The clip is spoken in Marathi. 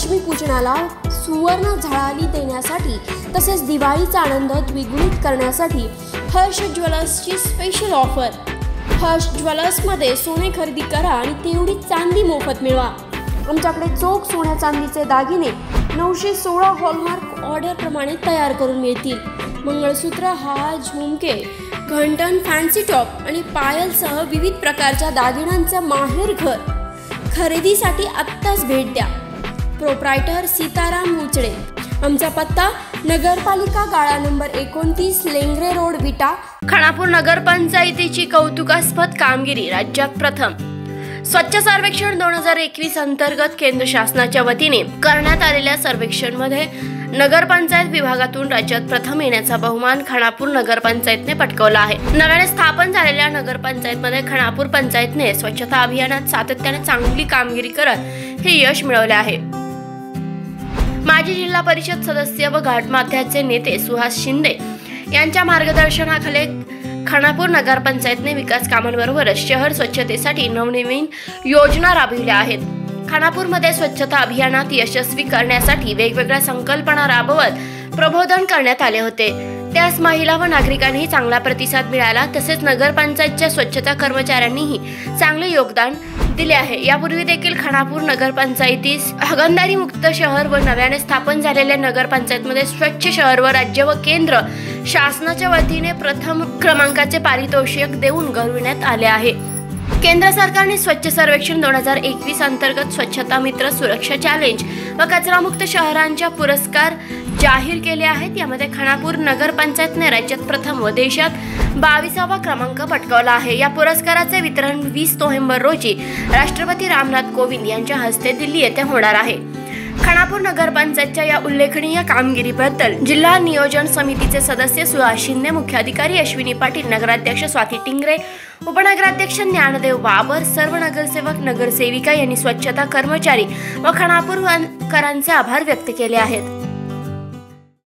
लक्ष्मीपूजनाला सुवर्ण झळाळी देण्यासाठी तसेच दिवाळीचा आनंद द्विगुणित करण्यासाठी हर्ष ज्वेलर्सची स्पेशल ऑफर। हर्ष ज्वेलर्समध्ये सोने खरेदी करा आणि तेवढी चांदी मोफत मिळवा। आमच्याकडे चोख सोन्या चांदीचे दागिने 916 हॉलमार्क ऑर्डर प्रमाणे तयार करून मिळतील। मंगळसूत्र, हार, झुमके, घंटन, फॅन्सी टॉप आणि पायलसह विविध प्रकारच्या दागिन्यांचं माहेर घर। खरेदीसाठी आत्ताच भेट द्या। प्रोप्रायटर सीताराम मुचडे। आमचा पत्ता नगरपालिका गाळा नंबर 29, लेंगरे रोड, विटा। खानापूर नगरपंचायतीची कौतुकास्पद कामगिरी राज्यात प्रथम। स्वच्छ सर्वेक्षण 2021 अंतर्गत केंद्र शासनाच्या वतीने करण्यात आलेल्या सर्वेक्षणमध्ये नगरपंचायत विभागातून राज्यात प्रथम येण्याचा बहुमान खानापूर नगरपंचायतने पटकावला आहे। नव्याने स्थापन झालेल्या नगरपंचायतमध्ये खानापूर पंचायतने स्वच्छता अभियानात सातत्याने चांगली कामगिरी करत हे यश मिळवले आहे। माजी जिल्हा परिषद सदस्य व घाटमाथ्याचे नेते सुहास शिंदे यांच्या मार्गदर्शनाखाली खानापूर नगरपंचायतने विकास कामांबरोबरच शहर स्वच्छतेसाठी नवनवीन योजना राबविल्या आहेत। खानापूरमध्ये स्वच्छता अभियानात यशस्वी करण्यासाठी वेगवेगळ्या संकल्पना राबवत प्रबोधन करण्यात आले होते। त्यास महिला व नागरिकांनीही चांगला प्रतिसाद मिळाला। तसेच नगरपंचायतच्या स्वच्छता कर्मचाऱ्यांनीही चांगले योगदान दिले आहे। यापूर्वी देखील खानापूर नगरपंचायतीस हागणदारी मुक्त शहर व नव्याने स्थापन झालेल्या नगरपंचायतमध्ये स्वच्छ शहर व राज्य व केंद्र शासनाच्या वतीने प्रथम क्रमांकाचे पारितोषिक देऊन गौरविण्यात आले आहे। केंद्र सरकारने स्वच्छ सर्वेक्षण 2021 अंतर्गत स्वच्छता मित्र, सुरक्षा चॅलेंज व कचरामुक्त शहरांच्या पुरस्कार जाहीर केले आहेत। यामध्ये खानापूर नगरपंचायतने राज्यात प्रथम व देशात 22वा क्रमांक पटकावला आहे। या पुरस्काराचे वितरण 20 नोव्हेंबर रोजी राष्ट्रपती रामनाथ कोविंद यांच्या हस्ते दिल्ली येथे होणार आहे। खानापूर नगरपंचायतच्या या उल्लेखनीय कामगिरीबद्दल जिल्हा नियोजन समितीचे सदस्य सुहास शिंदे, मुख्याधिकारी अश्विनी पाटील, नगराध्यक्ष स्वाती टिंगरे, उपनगराध्यक्ष ज्ञानदेव बाबर, सर्व नगरसेवक नगरसेविका यांनी स्वच्छता कर्मचारी व खानापूरकरांचे आभार व्यक्त केले आहेत।